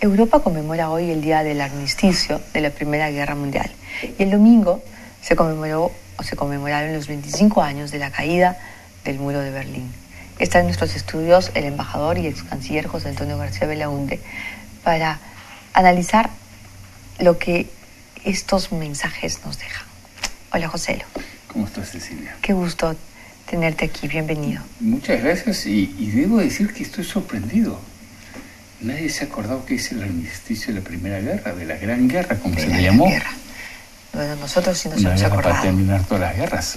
Europa conmemora hoy el día del armisticio de la Primera Guerra Mundial. Y el domingo se conmemoraron los 25 años de la caída del muro de Berlín. Está en nuestros estudios el embajador y ex canciller José Antonio García Belaúnde para analizar lo que estos mensajes nos dejan. Hola, José. ¿Cómo estás, Cecilia? Qué gusto tenerte aquí, bienvenido. Muchas gracias y debo decir que estoy sorprendido. Nadie se ha acordado que es el armisticio de la Primera Guerra, de la Gran Guerra, como se le llamó. Guerra. Bueno, nosotros sí nos hemos acordado. Para terminar todas las guerras.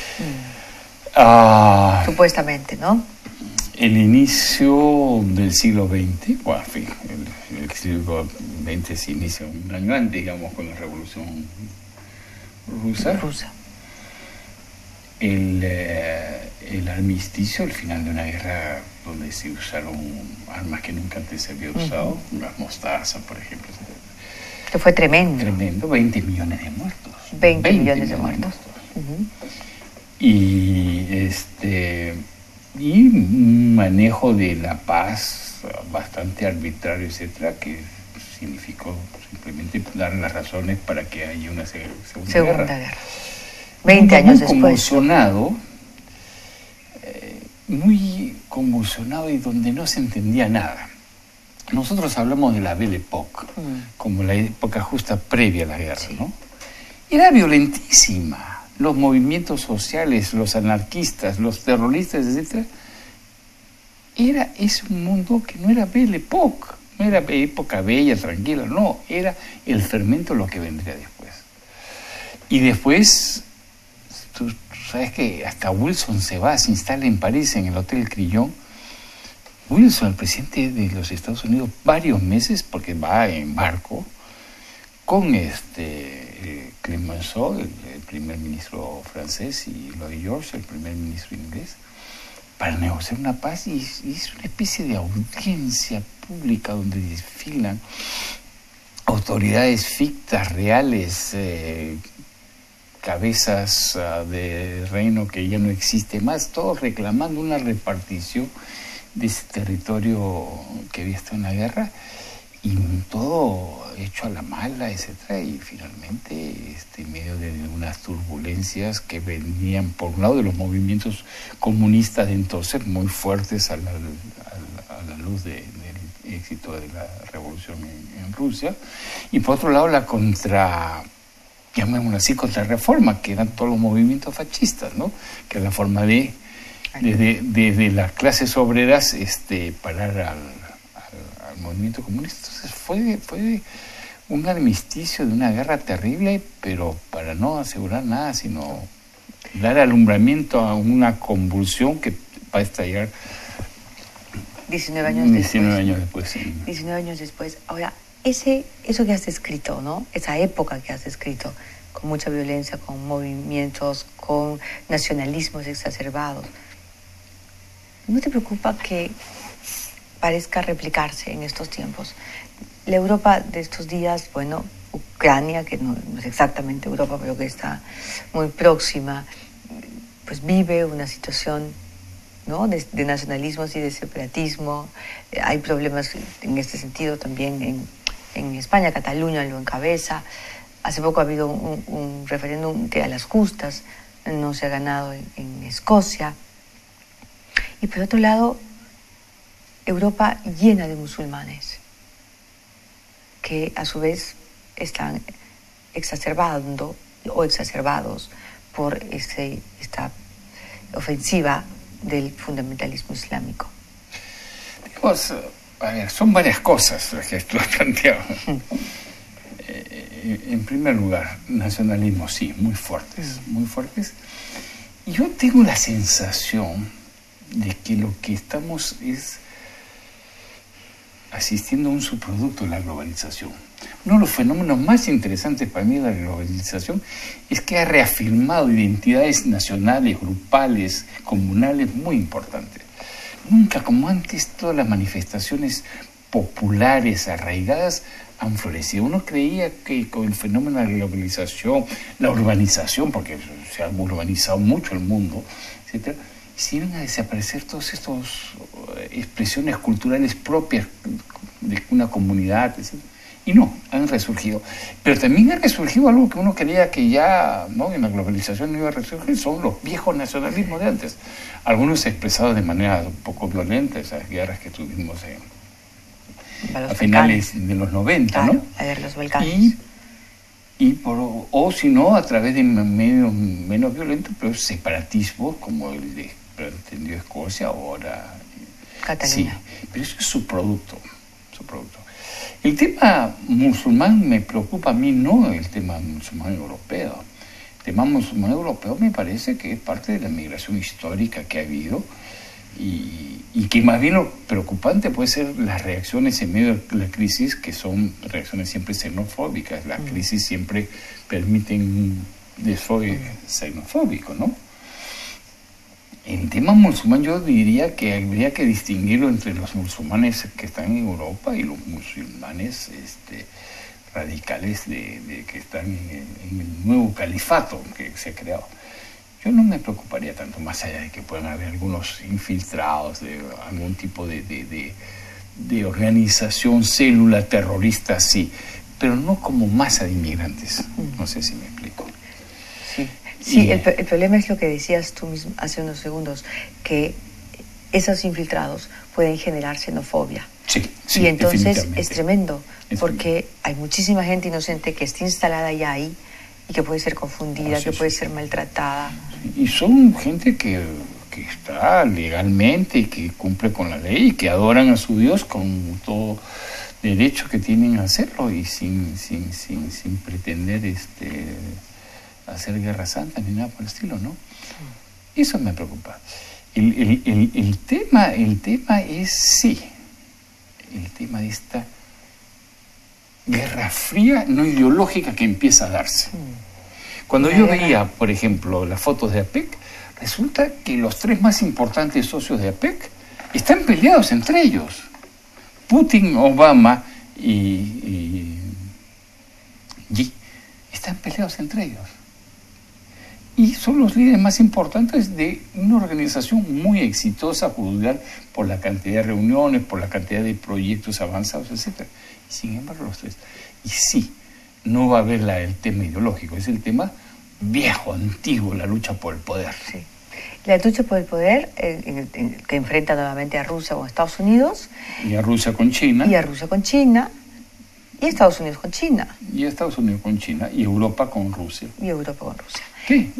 Supuestamente, ¿no? El inicio del siglo XX, bueno, en fin, el siglo XX se inicia un año antes, digamos, con la Revolución Rusa. El armisticio, el final de una guerra donde se usaron armas que nunca antes se había usado, las mostazas, por ejemplo. Que fue tremendo. Tremendo, 20 millones de muertos. 20 millones de muertos. Y un manejo de la paz bastante arbitrario, etcétera, que significó simplemente dar las razones para que haya una segunda guerra. 20 años después. Muy convulsionado y donde no se entendía nada. Nosotros hablamos de la Belle Époque, como la época justa previa a la guerra, sí. ¿no? Era violentísima. Los movimientos sociales, los anarquistas, los terroristas, etc. Es un mundo que no era Belle Époque, no era época bella, tranquila, no, era el fermento lo que vendría después. Y después, tú sabes que hasta Wilson se instala en París, en el Hotel Crillon. Wilson, el presidente de los Estados Unidos, varios meses, porque va en barco, con Clemenceau, el primer ministro francés, y Lloyd George, el primer ministro inglés, para negociar una paz, y es una especie de audiencia pública donde desfilan autoridades fictas, reales, cabezas de reino que ya no existe más, todos reclamando una repartición de ese territorio que había estado en la guerra, y todo hecho a la mala, etcétera, y finalmente en medio de unas turbulencias que venían por un lado de los movimientos comunistas de entonces muy fuertes a la luz del éxito de la revolución en Rusia, y por otro lado la llamémoslo así, contrarreforma, que eran todos los movimientos fascistas, ¿no? Que era la forma de desde las clases obreras parar al movimiento comunista. Entonces fue un armisticio de una guerra terrible, pero para no asegurar nada, sino dar alumbramiento a una convulsión que va a estallar 19 años después. Sí. 19 años después. Ahora, eso que has descrito, ¿no? Esa época que has descrito, con mucha violencia, con movimientos, con nacionalismos exacerbados, ¿no te preocupa que parezca replicarse en estos tiempos? La Europa de estos días, bueno, Ucrania, que no es exactamente Europa, pero que está muy próxima, pues vive una situación, ¿no?, de nacionalismos y de separatismo. Hay problemas en este sentido también en España. Cataluña lo encabeza. Hace poco ha habido un referéndum que a las justas no se ha ganado en Escocia. Y por otro lado, Europa llena de musulmanes que a su vez están exacerbando o exacerbados por esta ofensiva del fundamentalismo islámico. Digamos, a ver, son varias cosas las que tú has planteado. En primer lugar, nacionalismo, sí, muy fuertes, muy fuertes. Y yo tengo la sensación de que lo que estamos es asistiendo a un subproducto de la globalización. Uno de los fenómenos más interesantes para mí de la globalización es que ha reafirmado identidades nacionales, grupales, comunales muy importantes. Nunca como antes todas las manifestaciones populares, arraigadas, han florecido. Uno creía que con el fenómeno de la globalización, la urbanización, porque se ha urbanizado mucho el mundo, etcétera, se iban a desaparecer todas estas expresiones culturales propias de una comunidad, etc. Y no, han resurgido. Pero también ha resurgido algo que uno creía que ya, ¿no?, en la globalización no iba a resurgir, son los viejos nacionalismos de antes. Algunos expresados de manera un poco violenta, esas guerras que tuvimos a finales de los 90, claro, ¿no? A ver, los Balcanes. O si no, a través de medios menos violentos, pero separatismos, como el de pretendió Escocia ahora. Cataluña. Sí, pero eso es su producto. El tema musulmán me preocupa a mí, no el tema musulmán europeo. El tema musulmán europeo me parece que es parte de la migración histórica que ha habido y que más bien lo preocupante puede ser las reacciones en medio de la crisis, que son reacciones siempre xenofóbicas. Las crisis siempre permiten un desfogue xenofóbico, ¿no? El tema musulmán yo diría que habría que distinguirlo entre los musulmanes que están en Europa y los musulmanes radicales que están en el nuevo califato que se ha creado. Yo no me preocuparía tanto, más allá de que puedan haber algunos infiltrados de algún tipo de organización, célula terrorista, sí, pero no como masa de inmigrantes. No sé si me explico. Sí, el problema es lo que decías tú mismo hace unos segundos, que esos infiltrados pueden generar xenofobia. Sí, y entonces es tremendo, porque hay muchísima gente inocente que está instalada ya ahí y que puede ser confundida, que puede ser maltratada. Y son gente que está legalmente y que cumple con la ley y que adoran a su Dios con todo derecho que tienen a hacerlo y sin pretender hacer guerra santa ni nada por el estilo, ¿no? Eso me preocupa. El tema es, sí, el tema de esta guerra fría, no ideológica, que empieza a darse. Cuando yo veía, por ejemplo, las fotos de APEC, resulta que los tres más importantes socios de APEC están peleados entre ellos. Putin, Obama y Xi están peleados entre ellos. Y son los líderes más importantes de una organización muy exitosa, juzgar por la cantidad de reuniones, por la cantidad de proyectos avanzados, etc. Y sin embargo, los tres. Y sí, no va a haber el tema ideológico, es el tema viejo, antiguo, la lucha por el poder. Sí. La lucha por el poder que enfrenta nuevamente a Rusia con Estados Unidos. Y a Rusia con China. Y a Rusia con China. Y Estados Unidos con China. Y Estados Unidos con China. Y Europa con Rusia. Y Europa con Rusia. Sí,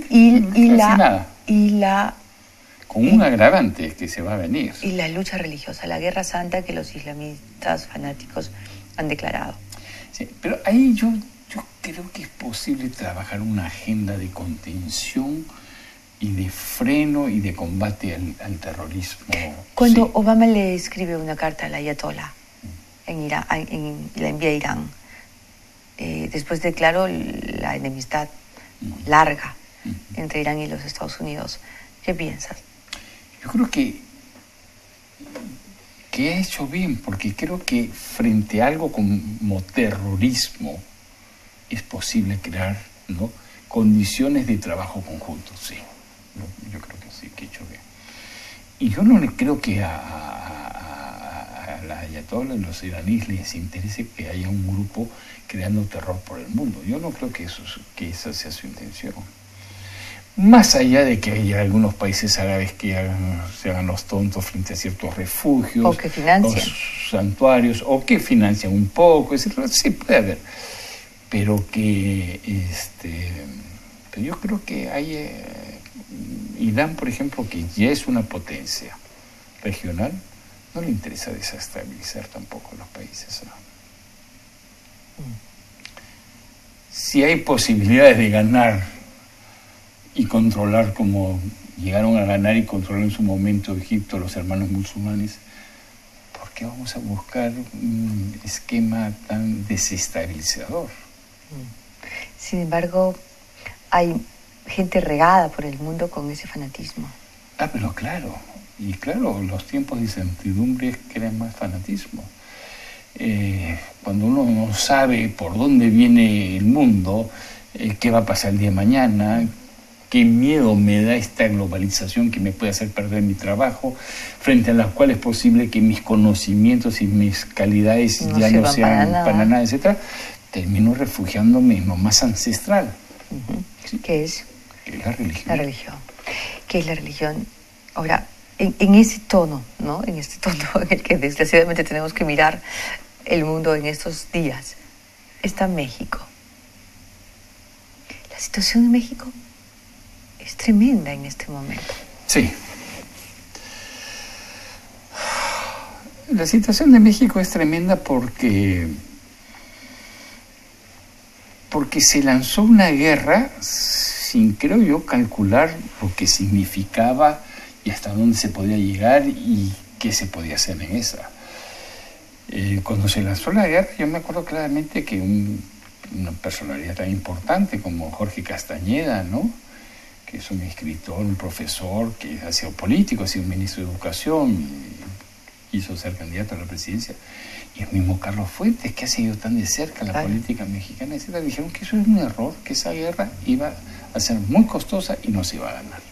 con un agravante que se va a venir. Y la lucha religiosa, la guerra santa que los islamistas fanáticos han declarado. Sí, pero ahí yo creo que es posible trabajar una agenda de contención y de freno y de combate al terrorismo. Cuando Obama le escribe una carta al ayatollah en Irán, la envía a Irán, después de, claro, la enemistad larga entre Irán y los Estados Unidos, ¿qué piensas? Yo creo que ha hecho bien, porque creo que frente a algo como terrorismo es posible crear, ¿no?, condiciones de trabajo conjunto, sí. Yo creo que sí, que ha hecho bien. Y yo no le creo que a la ayatollah y los iraníes les interese que haya un grupo creando terror por el mundo. Yo no creo que esa sea su intención. Más allá de que haya algunos países árabes que se hagan los tontos frente a ciertos refugios, o que financian los santuarios, o que financian un poco, etc. Sí, puede haber. Pero pero yo creo que hay Irán, por ejemplo, que ya es una potencia regional, no le interesa desestabilizar tampoco los países, ¿no? Si hay posibilidades de ganar y controlar, como llegaron a ganar y controlar en su momento Egipto, los hermanos musulmanes, ¿por qué vamos a buscar un esquema tan desestabilizador? Sin embargo, hay gente regada por el mundo con ese fanatismo. Pero claro, y claro, los tiempos de incertidumbre crean más fanatismo. Cuando uno no sabe por dónde viene el mundo, qué va a pasar el día de mañana, qué miedo me da esta globalización que me puede hacer perder mi trabajo, frente a la cual es posible que mis conocimientos y mis calidades ya no sean para nada, etc. Termino refugiándome en lo más ancestral. ¿Sí? ¿Qué es? ¿Qué es la religión? La religión. ¿Qué es la religión? Ahora, en ese tono, ¿no? En este tono en el que desgraciadamente tenemos que mirar el mundo en estos días, está México. La situación en México es tremenda en este momento. Sí. La situación de México es tremenda porque se lanzó una guerra sin, creo yo, calcular lo que significaba y hasta dónde se podía llegar y qué se podía hacer en esa. Cuando se lanzó la guerra, yo me acuerdo claramente que una personalidad tan importante como Jorge Castañeda, ¿no?, que es un escritor, un profesor, que ha sido político, ha sido ministro de Educación, quiso ser candidato a la presidencia, y el mismo Carlos Fuentes, que ha seguido tan de cerca la política mexicana, etc., dijeron que eso es un error, que esa guerra iba a ser muy costosa y no se iba a ganar.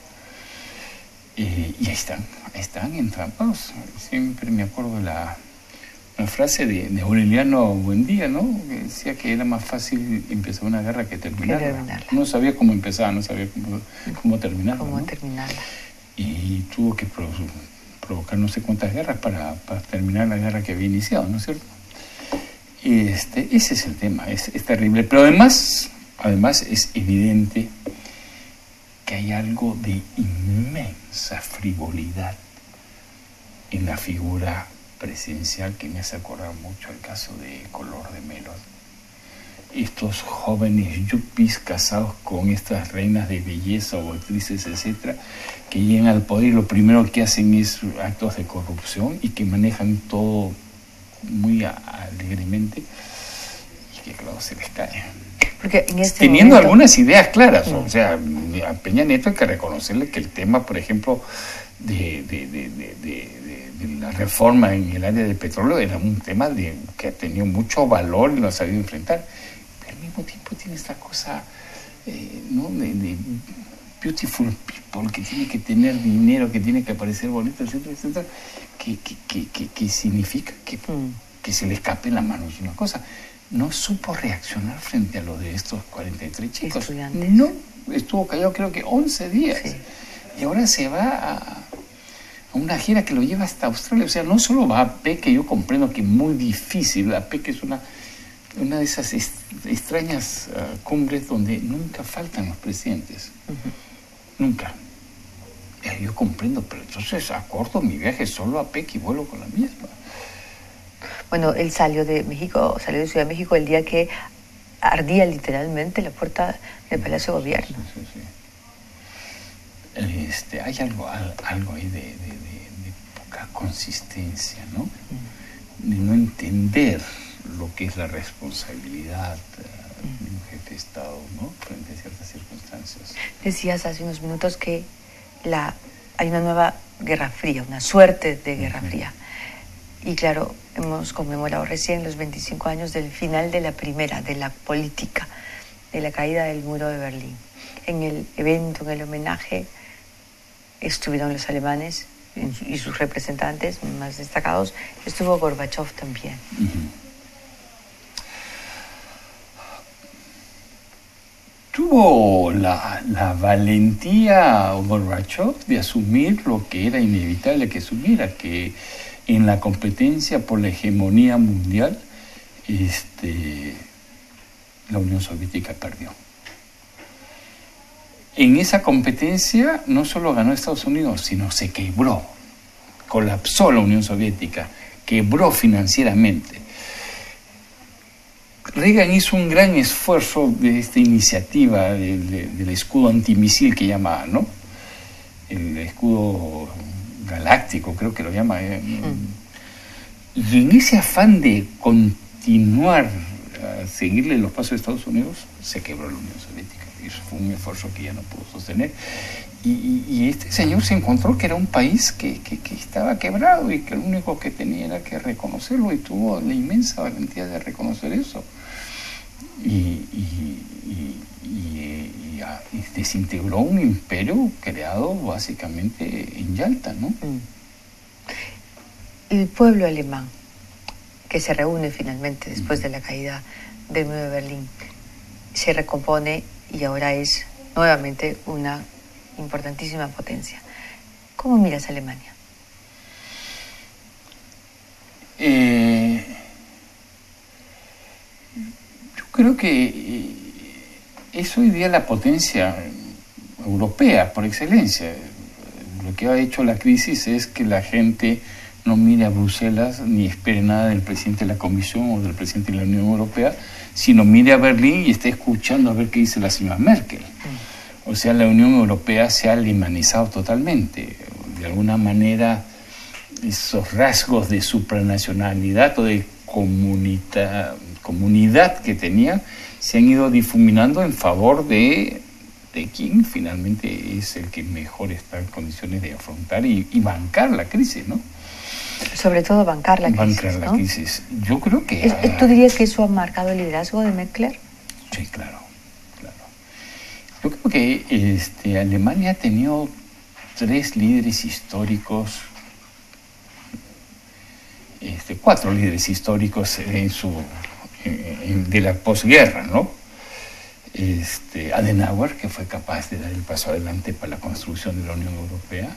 Y ahí están entrampados. Siempre me acuerdo de la frase de Aureliano Buendía, ¿no?, que decía que era más fácil empezar una guerra que terminarla. No sabía cómo empezar, no sabía cómo terminarla. ¿Cómo ¿no? terminarla? Y tuvo que provocar no sé cuántas guerras para terminar la guerra que había iniciado, ¿no es cierto? Ese es el tema, es terrible. Pero además es evidente que hay algo de inmensa frivolidad en la figura presidencial que me hace acordar mucho el caso de Color de Melo. Estos jóvenes yuppies casados con estas reinas de belleza o actrices, etcétera, que llegan al poder y lo primero que hacen es actos de corrupción y que manejan todo muy alegremente y que claro, se les cae. Porque en este teniendo momento, algunas ideas claras, o sea, a Peña Nieto hay que reconocerle que el tema, por ejemplo, de la reforma en el área del petróleo era un tema que ha tenido mucho valor y lo ha sabido enfrentar. Pero al mismo tiempo tiene esta cosa, ¿no?, de beautiful people, que tiene que tener dinero, que tiene que parecer bonito, etcétera, etcétera, que significa que se le escape la mano. Es una cosa. No supo reaccionar frente a lo de estos 43 chicos. Estudiantes. No, estuvo callado creo que 11 días. Sí. Y ahora se va a una gira que lo lleva hasta Australia. O sea, no solo va a PEC, que yo comprendo que es muy difícil. La PEC es una de esas extrañas cumbres donde nunca faltan los presidentes. Nunca. Yo comprendo, pero entonces acorto mi viaje solo a PEC y vuelo con la misma. Bueno, él salió de Ciudad de México el día que ardía literalmente la puerta del Palacio de Gobierno. Sí. Hay algo ahí de poca consistencia, ¿no? De no entender lo que es la responsabilidad de un jefe de Estado, ¿no?, frente a ciertas circunstancias. Decías hace unos minutos que hay una nueva Guerra Fría, una suerte de Guerra Fría. Y claro, hemos conmemorado recién los 25 años del final de la primera, de la política, de la caída del muro de Berlín. En el evento, en el homenaje, estuvieron los alemanes y sus representantes más destacados. Estuvo Gorbachev también. Tuvo la valentía Gorbachev de asumir lo que era inevitable que asumiera, que en la competencia por la hegemonía mundial, la Unión Soviética perdió. En esa competencia no solo ganó Estados Unidos, sino se quebró, colapsó la Unión Soviética, quebró financieramente. Reagan hizo un gran esfuerzo de esta iniciativa del escudo antimisil que llama, ¿no?, el escudo galáctico, creo que lo llama. Y en ese afán de continuar a seguirle los pasos de Estados Unidos, se quebró la Unión Soviética. Eso fue un esfuerzo que ya no pudo sostener. Y este señor se encontró que era un país que estaba quebrado y que lo único que tenía era que reconocerlo, y tuvo la inmensa valentía de reconocer eso. y desintegró un imperio creado básicamente en Yalta, ¿no? El pueblo alemán, que se reúne finalmente después de la caída del muro de Berlín, se recompone y ahora es nuevamente una importantísima potencia. ¿Cómo miras a Alemania? Yo creo que es hoy día la potencia europea por excelencia. Lo que ha hecho la crisis es que la gente no mire a Bruselas ni espere nada del presidente de la Comisión o del presidente de la Unión Europea, sino mire a Berlín y esté escuchando a ver qué dice la señora Merkel. O sea, la Unión Europea se ha alemanizado totalmente. De alguna manera, esos rasgos de supranacionalidad o de comunidad que tenía se han ido difuminando en favor de quien finalmente es el que mejor está en condiciones de afrontar y bancar la crisis, ¿no? Sobre todo bancar la crisis, bancar la ¿no? crisis. Yo creo que... ¿Tú dirías que eso ha marcado el liderazgo de Merkel? Sí, claro. Yo creo que Alemania ha tenido 3 líderes históricos, 4 líderes históricos de la posguerra, ¿no? Adenauer, que fue capaz de dar el paso adelante para la construcción de la Unión Europea.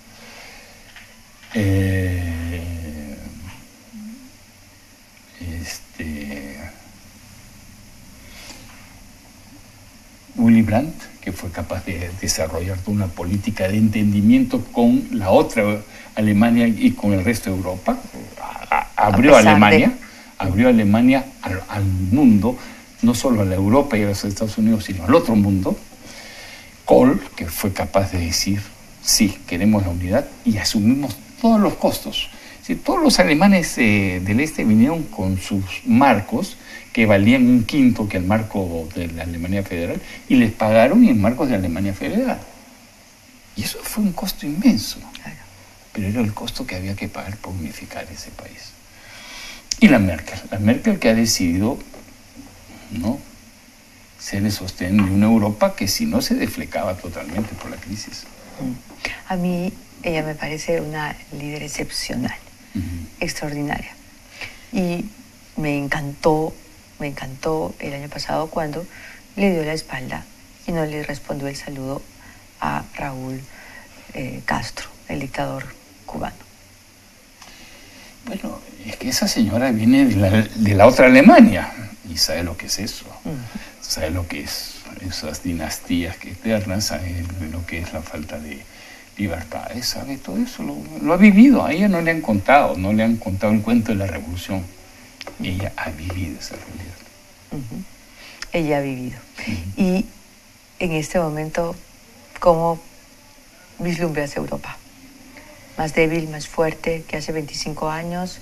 Willy Brandt, que fue capaz de desarrollar una política de entendimiento con la otra Alemania y con el resto de Europa. Abrió Alemania al mundo, no solo a la Europa y a los Estados Unidos, sino al otro mundo. Kohl, que fue capaz de decir, sí, queremos la unidad y asumimos todos los costos. Sí, todos los alemanes del este vinieron con sus marcos, que valían 1/5 que el marco de la Alemania Federal, y les pagaron en marcos de Alemania Federal. Y eso fue un costo inmenso, pero era el costo que había que pagar por unificar ese país. Y la Merkel que ha decidido, ¿no?, ser el sostén de una Europa que si no se deflecaba totalmente por la crisis. A mí ella me parece una líder excepcional, extraordinaria. Y me encantó el año pasado cuando le dio la espalda y no le respondió el saludo a Raúl Castro, el dictador cubano. Bueno, es que esa señora viene de la otra Alemania y sabe lo que es eso. Sabe lo que es esas dinastías eternas, sabe lo que es la falta de libertades, sabe todo eso, lo ha vivido. A ella no le han contado el cuento de la revolución. Ella ha vivido esa realidad. Ella ha vivido. Y en este momento, ¿cómo vislumbras Europa? ¿Más débil, más fuerte que hace 25 años?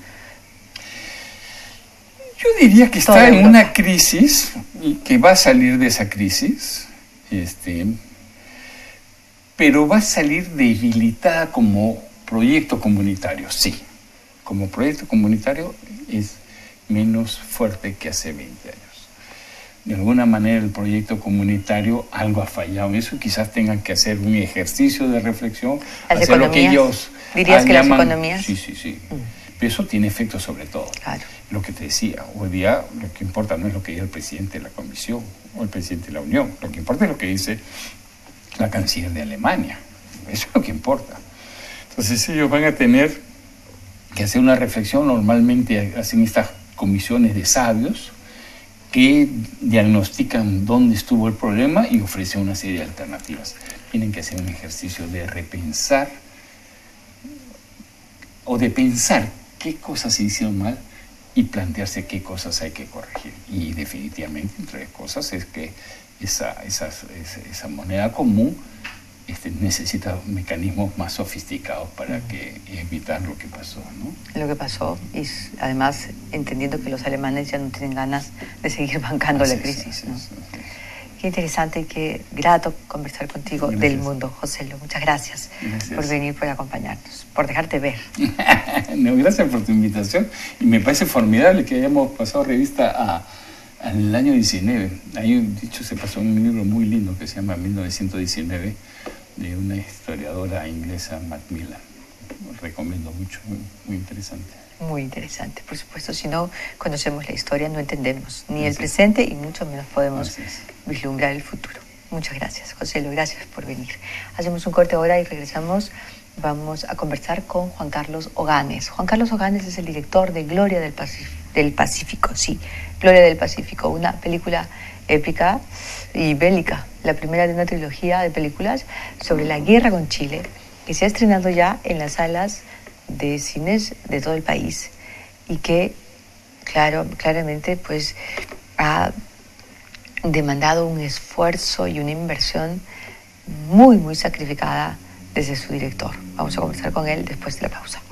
Yo diría que está en una crisis y que va a salir de esa crisis, pero va a salir debilitada como proyecto comunitario, sí. Como proyecto comunitario es menos fuerte que hace 20 años. De alguna manera el proyecto comunitario algo ha fallado en eso, quizás tengan que hacer un ejercicio de reflexión, hacer lo que ellos ¿dirías que llaman, las economías? Sí. Pero eso tiene efecto sobre todo. Claro. Lo que te decía, hoy día lo que importa no es lo que diga el presidente de la Comisión o el presidente de la Unión, lo que importa es lo que dice la canciller de Alemania. Eso es lo que importa. Entonces ellos van a tener que hacer una reflexión. Normalmente hacen estas comisiones de sabios que diagnostican dónde estuvo el problema y ofrecen una serie de alternativas. Tienen que hacer un ejercicio de repensar o de pensar qué cosas se hicieron mal y plantearse qué cosas hay que corregir. Y definitivamente, entre las cosas, es que esa moneda común necesita mecanismos más sofisticados para evitar lo que pasó, ¿no? Lo que pasó, y además entendiendo que los alemanes ya no tienen ganas de seguir bancando la crisis, ¿no? Qué interesante y qué grato conversar contigo del mundo, Joselo. Muchas gracias por venir, por acompañarnos, por dejarte ver. No, gracias por tu invitación y me parece formidable que hayamos pasado revista Al año 19. Ahí, dicho se pasó, un libro muy lindo que se llama 1919, de una historiadora inglesa, Macmillan. Lo recomiendo mucho, muy, muy interesante. Muy interesante, por supuesto. Si no conocemos la historia, no entendemos ni el presente y mucho menos podemos vislumbrar el futuro. Muchas gracias, José, gracias por venir. Hacemos un corte ahora y regresamos. Vamos a conversar con Juan Carlos Oganes. Juan Carlos Oganes es el director de Gloria del Pacífico, sí, Gloria del Pacífico, una película épica y bélica, la primera de una trilogía de películas sobre la guerra con Chile, que se ha estrenado ya en las salas de cines de todo el país y que claramente pues ha demandado un esfuerzo y una inversión muy, muy sacrificada desde su director. Vamos a conversar con él después de la pausa.